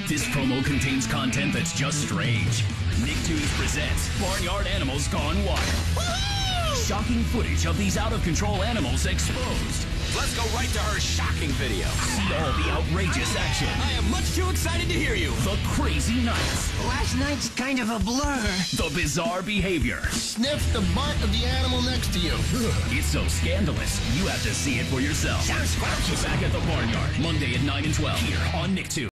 This promo contains content that's just strange. Nicktoons presents Barnyard Animals Gone Wild. Shocking footage of these out-of-control animals exposed. Let's go right to her shocking video. See all the outrageous action. I am much too excited to hear you. The crazy nights. Last night's kind of a blur. The bizarre behavior. Sniff the butt of the animal next to you. It's so scandalous, you have to see it for yourself. Sounds squelchy. Back at the Barnyard, Monday at 9 and 12, here on Nicktoons.